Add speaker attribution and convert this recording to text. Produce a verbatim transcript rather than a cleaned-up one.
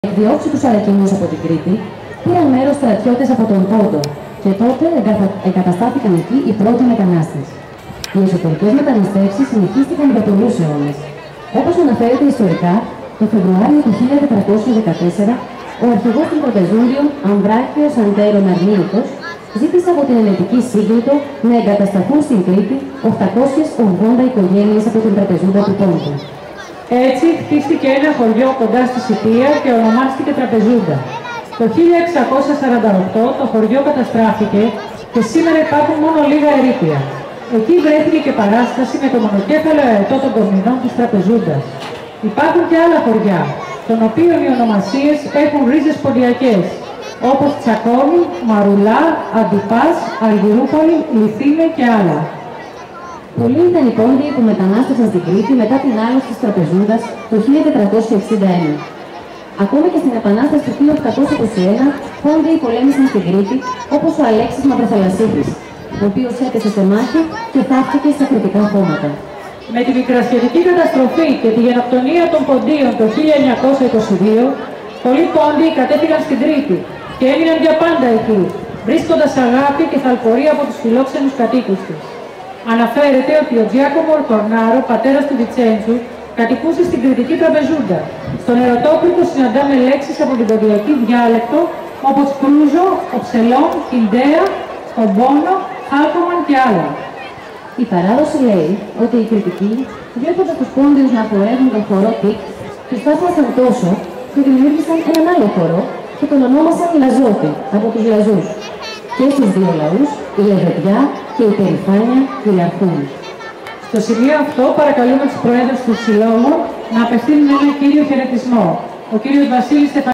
Speaker 1: εκδιώξει τους Αρακινούς από την Κρήτη, πήραν μέρος στρατιώτες από τον Πόντο και τότε εγκαταστάθηκαν εκεί οι πρώτοι μετανάστες. Οι εσωτερικές μεταναστεύσεις συνεχίστηκαν για πολλούς αιώνες. Όπως αναφέρεται ιστορικά, το Φεβρουάριο του χίλια τετρακόσια δεκατέσσερα, ο αρχηγός του Τραπεζούντιου, Αμβράκιος Αντέρων Αρμίνικος, ζήτησε από την Ελετική Σύγκλιτο να εγκατασταθούν στην Κρήτη οκτακόσιες ογδόντα οικογένειες από την Τραπεζούντα του Πόντου.
Speaker 2: Έτσι χτίστηκε ένα χωριό κοντά στη Σιτία και ονομάστηκε Τραπεζούντα. Το χίλια εξακόσια σαράντα οκτώ το χωριό καταστράφηκε και σήμερα υπάρχουν μόνο λίγα ερείπια. Εκεί βρέθηκε και παράσταση με το μονοκέφαλο αετό των κομινών της Τραπεζούντας. Υπάρχουν και άλλα χωριά, των οποίων οι ονομασίες έχουν ρίζες ποντιακές, όπως Τσακώνη, Μαρουλά, Αντιπάς, Αργυρούπολη, Λιθίνε και άλλα.
Speaker 1: Πολλοί ήταν οι πόντιοι που μετανάστευσαν στην Κρήτη μετά την άλωση της Τραπεζούντας το χίλια τετρακόσια εξήντα ένα. Ακόμα και στην Επανάσταση του χίλια οκτακόσια είκοσι ένα, πόντιοι πολέμησαν στην Κρήτη, όπως ο Αλέξης Μαυροθαλασσίδης, ο οποίος έπεσε σε μάχη και θαύτηκε στα κριτικά χώματα.
Speaker 2: Με τη μικρασιατική καταστροφή και τη γενοκτονία των Ποντίων το χίλια εννιακόσια είκοσι δύο, πολλοί πόντιοι κατέφυγαν στην Κρήτη και έμειναν για πάντα εκεί, βρίσκοντας αγάπη και θαλπορία από τους φιλόξενους κατοίκους της. Αναφέρεται ότι ο Τζιάκομο Κορνάρο, πατέρας του Βιτσέντσου, κατοικούσε στην κρητική Τραπεζούντα. Στον Ερωτόκριτο συναντάμε λέξεις από την ποντιακή διάλεκτο, όπως κρούζο, οψελόν, κιντέα, ομπόνο, χάλκομαν και άλλα.
Speaker 1: Η παράδοση λέει ότι οι κριτικοί, βλέποντας τους πόντιους να χορεύουν τον χορό τικ, τους θαύμασαν τόσο και δημιούργησαν έναν άλλο χορό και τον ονόμασαν Λαζότη από τους Λαζούς. Και στους δύο λαούς, η λεβεδιά και η περηφάνεια κυριαρχούν.
Speaker 2: Στο σημείο αυτό παρακαλούμε τους Προέδρους του Συλλόγου να απευθύνουν ένα κύριο χαιρετισμό. Ο κύριος Βασίλης